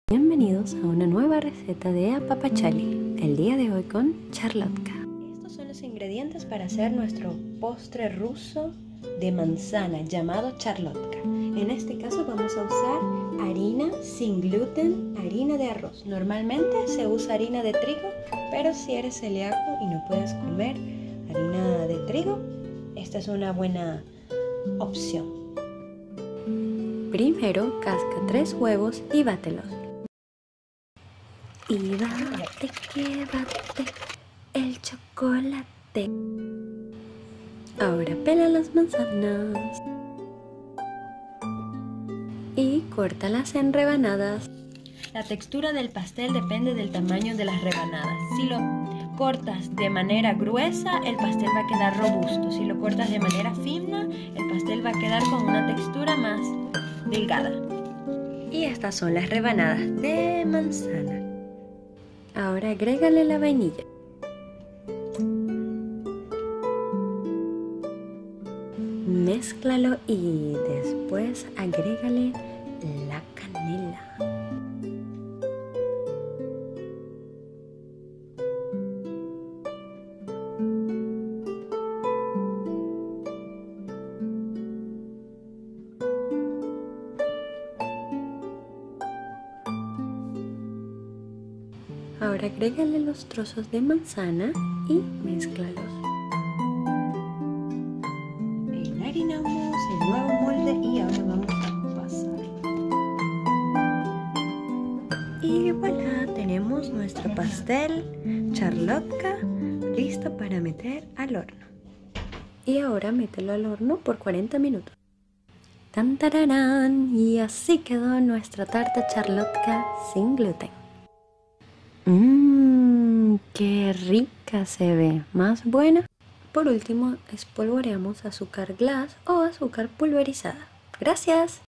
Bienvenidos a una nueva receta de Apapachali, el día de hoy con charlotka. Estos son los ingredientes para hacer nuestro postre ruso de manzana llamado charlotka. En este caso vamos a usar harina sin gluten, harina de arroz. Normalmente se usa harina de trigo, pero si eres celíaco y no puedes comer harina de trigo, esta es una buena opción. Primero casca 3 huevos y bátelos. Y bate que bate el chocolate. Ahora pela las manzanas y córtalas en rebanadas. La textura del pastel depende del tamaño de las rebanadas. Si lo cortas de manera gruesa, el pastel va a quedar robusto. Si lo cortas de manera fina, el pastel va a quedar con una textura más delgada. Y estas son las rebanadas de manzana. Ahora agrégale la vainilla. Mézclalo y después agrégale la canela. Ahora agrégale los trozos de manzana y mézclalos. Enharinamos el nuevo molde y ahora vamos a pasar. Y voilà, tenemos nuestro pastel charlotka listo para meter al horno. Y ahora mételo al horno por 40 minutos. ¡Tan tararán! Y así quedó nuestra tarta charlotka sin gluten. ¡Qué rica se ve! ¿Más buena? Por último, espolvoreamos azúcar glass o azúcar pulverizada. ¡Gracias!